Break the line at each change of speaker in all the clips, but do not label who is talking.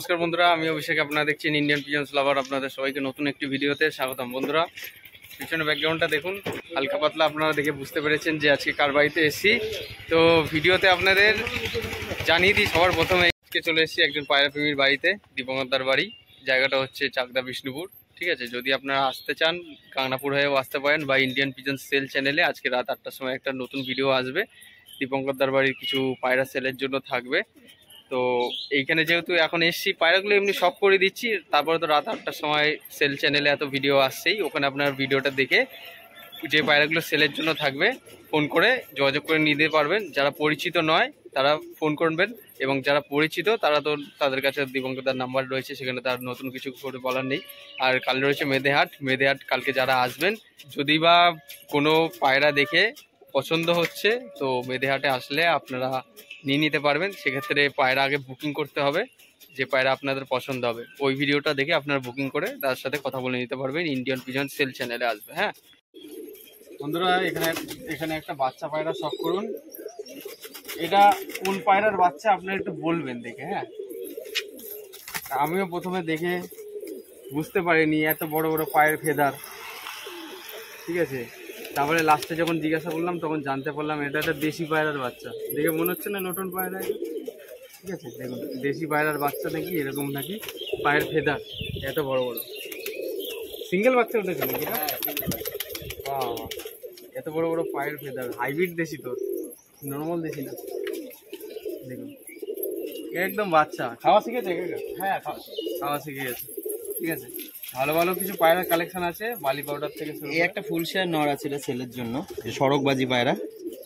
নমস্কার বন্ধুরা, আমি অভিষেক। আপনারা দেখছেন ইন্ডিয়ান পিজন্স লাভার। আপনাদের সবাইকে নতুন একটি ভিডিওতে স্বাগতম। বন্ধুরা, পিছনে ব্যাকগ্রাউন্ডটা দেখুন, হালকা পাতলা আপনারা দেখে বুঝতে পেরেছেন যে আজকে কার বাড়িতে এসেছি। তো ভিডিওতে আপনাদের জানিয়ে দিই, সবার প্রথমে আজকে চলে এসেছি একজন পায়রা প্রেমীর বাড়িতে, দীপঙ্করদার বাড়ি। জায়গাটা হচ্ছে চাকদা বিষ্ণুপুর। ঠিক আছে, যদি আপনারা আসতে চান গাংনাপুর হয়েও আসতে পারেন, বা ইন্ডিয়ান পিজন্স সেল চ্যানেলে আজকে রাত 8টার সময় একটা নতুন ভিডিও আসবে। দীপঙ্করদার বাড়ির কিছু পায়রা সেলের জন্য থাকবে। তো এইখানে যেহেতু এখন এসছি, পায়রাগুলো এমনি সব করে দিচ্ছি, তারপরে তো রাত 8টার সময় সেল চ্যানেলে এত ভিডিও আসছেই, ওখানে আপনার ভিডিওটা দেখে যে পায়রাগুলো সেলের জন্য থাকবে ফোন করে যোগাযোগ করে নিতে পারবেন। যারা পরিচিত নয় তারা ফোন করবেন, এবং যারা পরিচিত তারা তো তাদের কাছে দীপঙ্করদার নাম্বার রয়েছে, সেখানে তার নতুন কিছু করে বলার নেই। আর কাল রয়েছে মেদেহাট। কালকে যারা আসবেন, যদি বা কোনো পায়রা দেখে পছন্দ হচ্ছে, তো মেদেহাটে আসলে আপনারা নিয়ে নিতে পারবেন। সেক্ষেত্রে পায়রা আগে বুকিং করতে হবে, যে পায়রা আপনাদের পছন্দ হবে ওই ভিডিওটা দেখে আপনারা বুকিং করে তার সাথে কথা বলে নিতে পারবেন। ইন্ডিয়ান পিজন সেল চ্যানেলে আসবে। হ্যাঁ বন্ধুরা, এখানে একটা বাচ্চা পায়রা শখ করুন। এটা কোন পায়রার বাচ্চা আপনারা একটু বলবেন দেখে। হ্যাঁ, আমিও প্রথমে দেখে বুঝতে পারিনি, এত বড় বড় পায়ের ফেদার। ঠিক আছে, তারপরে লাস্টে যখন জিজ্ঞাসা করলাম তখন জানতে পারলাম এটা একটা দেশি পায়রার বাচ্চা। দেখে মনে হচ্ছে না নতুন পায়রা। ঠিক আছে, দেখুন দেশি পায়রার বাচ্চা নাকি এরকম নাকি পায়ের ফেদার এত বড় বড়। সিঙ্গেল বাচ্চা উঠেছে নাকি? এত বড় বড় পায়ের ফেদার, হাইব্রিড দেশি তো, নর্মাল দেশি না। দেখুন একদম বাচ্চা। খাওয়া শিখেছে? হ্যাঁ, খাওয়া শিখে গেছে। ঠিক আছে, ভালো ভালো কিছু পায়রার কালেকশন আছে, বালি পাউডার থেকে শুরু।
এই একটা ফুল শেয়ার নর আছে সেলের জন্য, সড়কবাজি পায়রা।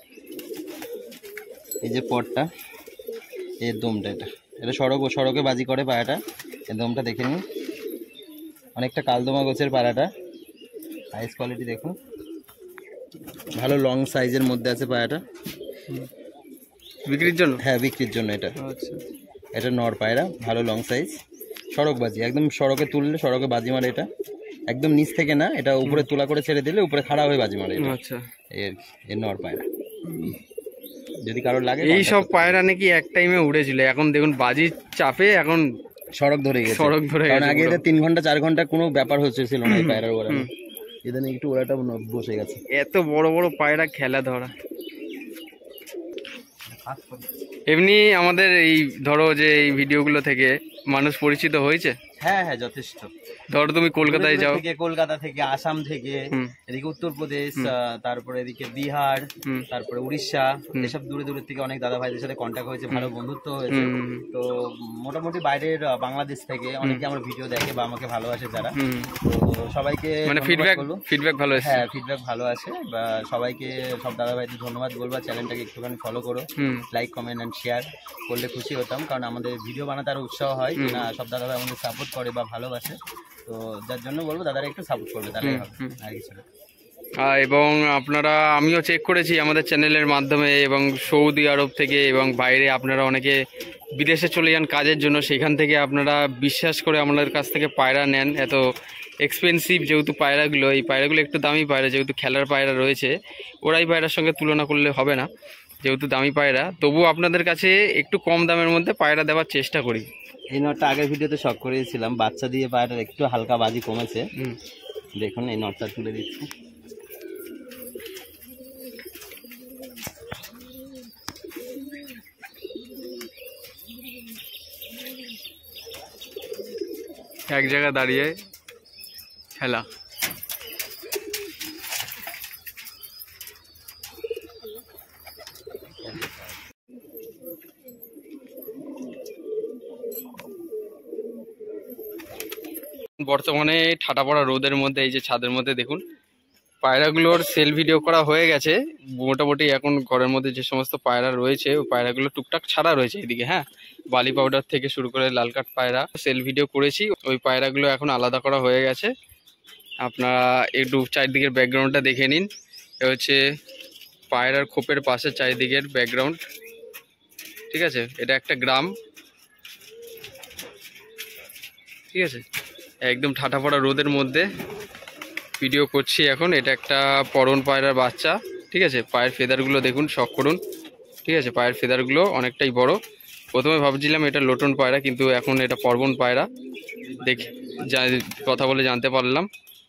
এই যে পটটা, এর দমটা, এটা সড়কে বাজি করে পায়রাটা। এর দমটা দেখে নিন, অনেকটা কালদমা গোছের পায়রাটা। আইস কোয়ালিটি দেখুন, ভালো লং সাইজের মধ্যে আছে পায়রাটা।
বিক্রির জন্য?
হ্যাঁ, বিক্রির জন্য। এটা
আচ্ছা,
এটা নর পায়রা, ভালো লং সাইজ, সড়কবাজি, একদম সড়কে তুললে সড়কে বাজি মারে। এটা একদম নিচ থেকে না, এটা উপরে তোলা করে ছেড়ে দিলে উপরে খাড়া হয়ে বাজি মারে।
আচ্ছা,
এর নর পায়রা। যদি কারোর লাগে,
এই সব পায়রা নাকি এক টাইমে উড়েছিল, এখন দেখুন বাজির চাপে এখন
সড়ক ধরে গেছে। কারণ আগে এদের 3 ঘন্টা 4 ঘন্টা কোনো ব্যাপার হচ্ছিল না এই পায়রার ওড়ানো। এদের একটু ওড়াটা বসে গেছে।
এত বড় বড় পায়রা খেলা ধরা। এমনি আমাদের এই ধরো যে এই ভিডিওগুলো থেকে মানুষ পরিচিত হয়েছে?
হ্যাঁ হ্যাঁ, যথেষ্ট।
ধরো তুমি কলকাতায় যাও,
কলকাতা থেকে, আসাম থেকে, এদিকে উত্তরপ্রদেশ, তারপরে এদিকে বিহার, তারপরে উড়িষ্যা, এসব দূরে দূরের থেকে অনেক দাদা ভাইদের সাথে কন্ট্যাক্ট হয়েছে, ভালো বন্ধুত্ব হয়েছে। তো মোটামুটি বাইরের বাংলাদেশ থেকে অনেকে আমার ভিডিও দেখে বা আমাকে ভালোবাসে যারা। তো সবাইকে
মানে ফিডব্যাক ভালো আছে।
হ্যাঁ, ফিডব্যাক ভালো আছে। বা সবাইকে, সব দাদা ভাইদের ধন্যবাদ বলবো। চ্যানেলটাকে একটুখানি ফলো করো, লাইক কমেন্ট অ্যান্ড শেয়ার করলে খুশি হতাম, কারণ আমাদের ভিডিও বানাতে আরো উৎসাহ হয় না। সব দাদা ভাই আমাদের সাপোর্ট করে বা ভালোবাসে, তো যার জন্য বলবো দাদারা একটু সাপোর্ট করবে, তাহলে হবে, আর কিছু না।
এবং আপনারা, আমিও চেক করেছি আমাদের চ্যানেলের মাধ্যমে, এবং সৌদি আরব থেকে এবং বাইরে আপনারা অনেকে বিদেশে চলে যান কাজের জন্য, সেখান থেকে আপনারা বিশ্বাস করে আমাদের কাছ থেকে পায়রা নেন। এত এক্সপেন্সিভ যেহেতু পায়রাগুলো, এই পায়রাগুলো একটু দামি পায়রা, যেহেতু খেলার পায়রা রয়েছে, ওরাই পায়রার সঙ্গে তুলনা করলে হবে না, যেহেতু দামি পায়রা। তবু আপনাদের কাছে একটু কম দামের মধ্যে পায়রা দেওয়ার চেষ্টা করি।
এই নটটা আগের ভিডিওতে শখ করেছিলাম, বাচ্চা দিয়ে পায়রার একটু হালকা বাজি কমেছে। দেখুন এই নটটা তুলে দিচ্ছি।
এক জায়গায় দাঁড়িয়ে খেলা। বর্তমানে ঠাটা পড়া রোদের মধ্যে এই যে ছাদের মধ্যে দেখুন পায়রাগুলোর সেল ভিডিও করা হয়ে গেছে মোটামুটি। এখন ঘরের মধ্যে যে সমস্ত পায়রা রয়েছে ওই পায়রাগুলো টুকটাক ছাড়া রয়েছে এদিকে। হ্যাঁ, বালি পাউডার থেকে শুরু করে লাল কাঠ পায়রা সেল ভিডিও করেছি, ওই পায়রাগুলো এখন আলাদা করা হয়ে গেছে। আপনারা একটু চারিদিকের ব্যাকগ্রাউন্ডটা দেখে নিন। এ হচ্ছে পায়রার খোপের পাশে চারিদিকের ব্যাকগ্রাউন্ড। ঠিক আছে, এটা একটা গ্রাম। ঠিক আছে, একদম ঠাটা পড়া রোদের মধ্যে ভিডিও করছি এখন। এটা একটা পরন পায়রার বাচ্চা। ঠিক আছে, পায়ের ফেদারগুলো দেখুন, শখ করুন। ঠিক আছে, পায়ের ফেদারগুলো অনেকটাই বড়, প্রথমে ভাবছিলাম এটা লোটন পায়রা, কিন্তু এখন এটা পর্বন পায়রা। দেখি কথা বলে জানতে পারলাম।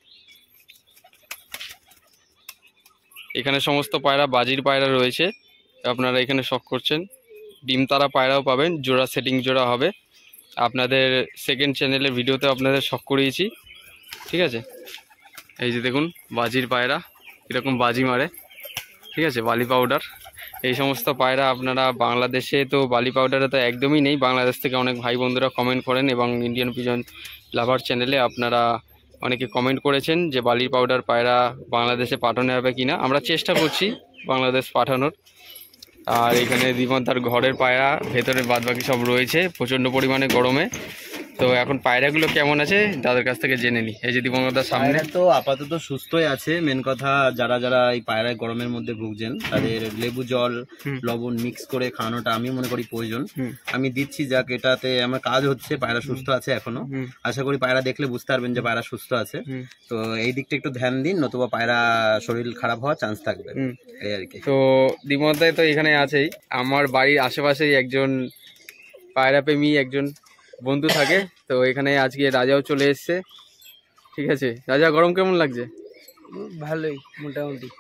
এখানে সমস্ত পায়রা বাজির পায়রা রয়েছে, আপনারা এখানে শখ করছেন। ডিম তারা পায়রাও পাবেন, জোড়া সেটিং জোড়া হবে। আপনাদের সেকেন্ড চ্যানেলের ভিডিওতে আপনাদের শখ করিয়েছি, ঠিক আছে। এই যে দেখুন বাজির পায়রা এরকম বাজি মারে, ঠিক আছে, বালি পাউডার। এই সমস্ত পায়রা আপনারা বাংলাদেশে তো বালি পাউডারে তো একদমই নেই। বাংলাদেশ থেকে অনেক ভাই বন্ধুরা কমেন্ট করেন এবং ইন্ডিয়ান পিজন লাভার চ্যানেলে আপনারা অনেকে কমেন্ট করেছেন যে বালির পাউডার পায়রা বাংলাদেশে পাঠানো হবে কিনা। আমরা চেষ্টা করছি বাংলাদেশ পাঠানোর। আর এখানে দিবন তার ঘরের পায়রা, ভেতরে বাদবাকি সব রয়েছে প্রচণ্ড পরিমাণে গরমে। তো এখন পায়রাগুলো কেমন আছে তাদের কাছ থেকে জেনে নিই। এই যে দিবঙ্গতার সামনে
তো আপাতত সুস্থই আছে। মেন কথা যারা যারা এই পায়রা গরমের মধ্যে ভুগছেন তাদের লেবু জল লবণ মিক্স করে খাওয়ানোটা আমি মনে করি প্রয়োজন। আমি দিচ্ছি, যাক এটাতে আমার কাজ হচ্ছে। পায়রা সুস্থ আছে এখনো, আশা করি পায়রা দেখলে বুঝতে পারবেন যে পায়রা সুস্থ আছে। তো এই দিকটা একটু ধ্যান দিন, নতুবা পায়রা শরীর খারাপ হওয়ার চান্স থাকবে এই আর কি।
তো দিবঙ্গতায় তো এখানে আছেই, আমার বাড়ির আশেপাশেই একজন পায়রা প্রেমী একজন বন্ধু থাকে। তো এখানে আজকে রাজাও চলে এসছে, ঠিক আছে। রাজা, গরম কেমন লাগছে?
ভালোই মোটামুটি।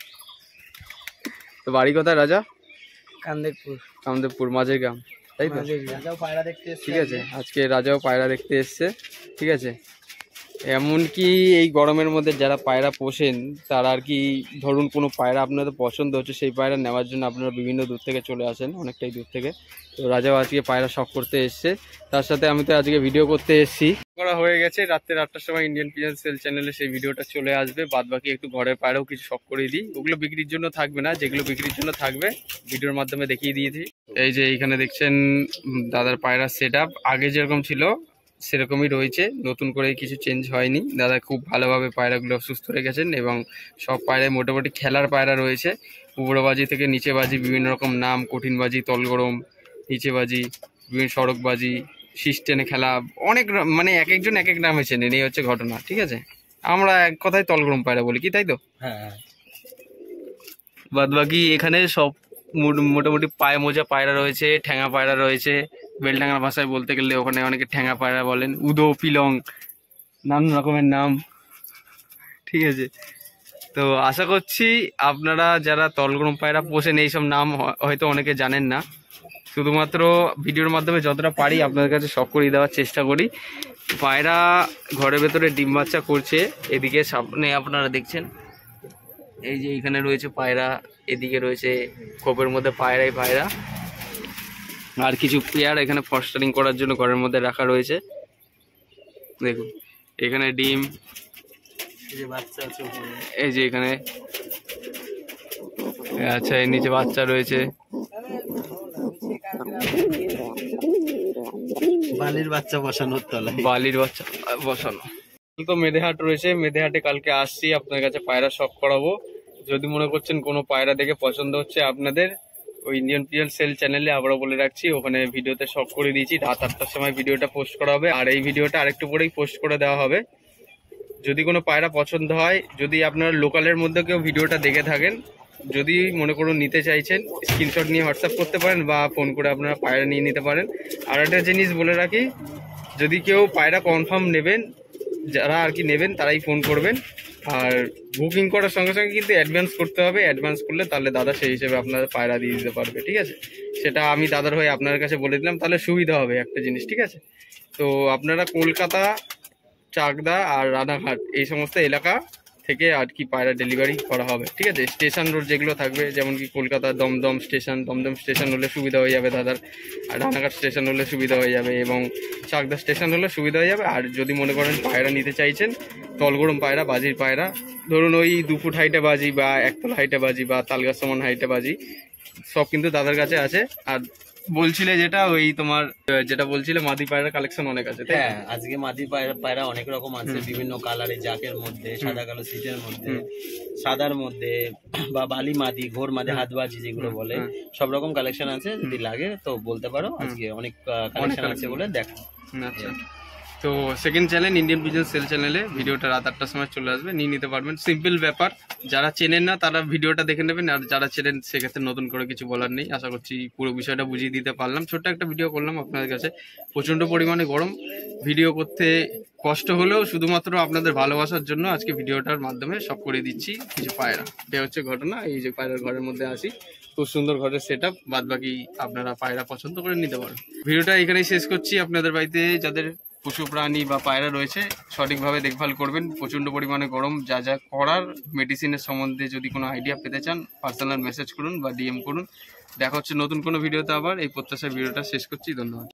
তো বাড়ি কোথায় রাজা?
কামদেবপুর
মাঝের গ্রাম, তাই তো?
রাজাও পায়রা দেখতে
ঠিক আছে, আজকে রাজাও পায়রা দেখতে এসছে, ঠিক আছে। এমনকি এই গরমের মধ্যে যারা পায়রা পোষেন তারা আর কি, ধরুন কোনো পায়রা আপনাদের পছন্দ হচ্ছে, সেই পায়রা নেওয়ার জন্য আপনারা বিভিন্ন দূর থেকে চলে আসেন, অনেকটাই দূর থেকে। তো রাজাও আজকে পায়রা শখ করতে এসছে, তার সাথে আমি তো আজকে ভিডিও করতে এসেছি। করা হয়ে গেছে, রাত্রে 8টার সময় ইন্ডিয়ান পিজন সেল চ্যানেলে সেই ভিডিওটা চলে আসবে। বাদ বাকি একটু ঘরের পায়রাও কিছু শখ করে দিই, ওগুলো বিক্রির জন্য থাকবে না, যেগুলো বিক্রির জন্য থাকবে ভিডিওর মাধ্যমে দেখিয়ে দিয়েছি। এই যে এইখানে দেখছেন দাদার পায়রা সেট আপ, আগে যেরকম ছিল সেরকমই রয়েছে, নতুন করে কিছু চেঞ্জ হয়নি। দাদা খুব ভালোভাবে পায়রাগুলো সুস্থ রেখেছেন এবং সব পায়রায় মোটামুটি খেলার পায়রা রয়েছে। উপরবাজি থেকে নিচে বাজি, বিভিন্ন রকম নাম, কঠিন বাজি, তলগরম, নিচে বাজি, বিভিন্ন সড়ক বাজি, সিস্টেমে খেলা, অনেক মানে এক একজন এক এক নামে চেনেন, এই হচ্ছে ঘটনা, ঠিক আছে। আমরা এক কথায় তলগরম পায়রা বলি, কি তাই তো?
হ্যাঁ।
বাদ বাকি এখানে সব মোটামুটি পায়ে মোজা পায়রা রয়েছে, ঠ্যাঙা পায়রা রয়েছে। বেলডাঙ্গার ভাষায় বলতে গেলে ওখানে অনেকে ঠ্যাঙা পায়রা বলেন, উদো, পিলং, নানান রকমের নাম, ঠিক আছে। তো আশা করছি আপনারা যারা তলগরম পায়রা পোষেন এইসব নাম হয়তো অনেকে জানেন না। শুধুমাত্র ভিডিওর মাধ্যমে যতটা পারি আপনাদের কাছে শখ করিয়ে দেওয়ার চেষ্টা করি। পায়রা ঘরের ভেতরে ডিম বাচ্চা করছে, এদিকে সামনে আপনারা দেখছেন এই যে এইখানে রয়েছে পায়রা, এদিকে রয়েছে খোপের মধ্যে পায়রাই পায়রা, আর কিছু পেয়ার এখানে ফস্টারিং করার জন্য ঘরের মধ্যে রাখা রয়েছে। দেখুন এখানে ডিম, এই যে এখানে, আচ্ছা এর নিচে বাচ্চা রয়েছে।
বালির বাচ্চা বসানোর তলায়,
বালির বাচ্চা বসানো। তো মেধেহাট রয়েছে, মেধেহাটে কালকে আসছি আপনার কাছে পায়রা শখ করাবো। যদি মনে করছেন কোনো পায়রা দেখে পছন্দ হচ্ছে আপনাদের, ওই ইন্ডিয়ান পিজন সেল চ্যানেলে আবারও বলে রাখছি, ওখানে ভিডিওতে শখ করে দিয়েছি, রাত 8টার সময় ভিডিওটা পোস্ট করা হবে। আর এই ভিডিওটা আরেকটু পরেই পোস্ট করে দেওয়া হবে। যদি কোনো পায়রা পছন্দ হয়, যদি আপনার লোকালের মধ্যে কেউ ভিডিওটা দেখে থাকেন, যদি মনে করুন নিতে চাইছেন, স্ক্রিনশট নিয়ে হোয়াটসঅ্যাপ করতে পারেন বা ফোন করে আপনারা পায়রা নিয়ে নিতে পারেন। আর একটা জিনিস বলে রাখি, যদি কেউ পায়রা কনফার্ম নেবেন, যারা আর কি নেবেন তারাই ফোন করবেন। আর বুকিং করার সঙ্গে সঙ্গে কিন্তু অ্যাডভান্স করতে হবে, অ্যাডভান্স করলে তাহলে দাদা সেই হিসেবে আপনাদের পায়রা দিয়ে দিতে পারবে, ঠিক আছে। সেটা আমি দাদার হয়ে আপনার কাছে বলে দিলাম, তাহলে সুবিধা হবে একটা জিনিস, ঠিক আছে। তো আপনারা কলকাতা, চাকদা আর রানাঘাট এই সমস্ত এলাকা থেকে আর কি পায়রা ডেলিভারি করা হবে, ঠিক আছে। স্টেশন রোড যেগুলো থাকবে, যেমন কি কলকাতা দমদম স্টেশন হলে সুবিধা হয়ে যাবে দাদার, আর রানাঘাট স্টেশন হলে সুবিধা হয়ে যাবে, এবং চাকদা স্টেশন হলে সুবিধা হয়ে যাবে। আর যদি মনে করেন পায়রা নিতে চাইছেন তলগরম পায়রা, বাজির পায়রা, ধরুন ওই 2 ফুট হাইটে বাজি বা 1 তলা হাইটে বাজি বা তালগাছ সমান হাইটে বাজি, সব কিন্তু দাদার কাছে আছে। আর বলছিলে যেটা ওই তোমার যেটা বলছিলে মাদি পায়রার কালেকশন অনেক আছে।
হ্যাঁ, আজকে মাদি পায়রা অনেক রকম আছে, বিভিন্ন কালারের, জাকের মধ্যে, সাদা কালো সিটের মধ্যে, সাদার মধ্যে, বা বালি মাদি, ঘোর মাদি, হাতবাজি যেগুলো বলে, সব রকম কালেকশন আছে। যদি লাগে তো বলতে পারো, আজকে অনেক কালেকশন আছে বলে দেখো।
আচ্ছা, তো second channel Indian pigeon sale চ্যানেলে ভিডিওটা রাত 8টার সময় চলে আসবে, নিয়ে নিতে পারবেন। সিম্পল ব্যাপার, যারা চেনেন না তারা ভিডিওটা দেখে নেবেন, আর যারা চেনেন সেক্ষেত্রে নতুন করে কিছু বলার নেই। আশা করছি পুরো বিষয়টা বুঝিয়ে দিতে পারলাম। ছোট্ট একটা ভিডিও করলাম আপনাদের কাছে। প্রচণ্ড পরিমাণে গরম, ভিডিও করতে কষ্ট হলেও শুধুমাত্র আপনাদের ভালোবাসার জন্য আজকে ভিডিওটার মাধ্যমে সব করে দিচ্ছি। কিছু পায়রা, এটা হচ্ছে ঘটনা। এই যে পায়রার ঘরের মধ্যে আসি, খুব সুন্দর ঘরের সেট আপ, বাদ বাকি আপনারা পায়রা পছন্দ করে নিতে পারেন। ভিডিওটা এখানেই শেষ করছি। আপনাদের বাড়িতে যাদের পশু প্রাণী বা পায়রা রয়েছে সঠিকভাবে দেখভাল করবেন। প্রচণ্ড পরিমাণে গরম, যা যা করার মেডিসিনের সম্বন্ধে যদি কোনো আইডিয়া পেতে চান পার্সোনাল মেসেজ করুন বা ডিএম করুন। দেখা হচ্ছে নতুন কোনো ভিডিওতে আবার। এই প্রত্যাশার ভিডিওটা শেষ করছি। ধন্যবাদ।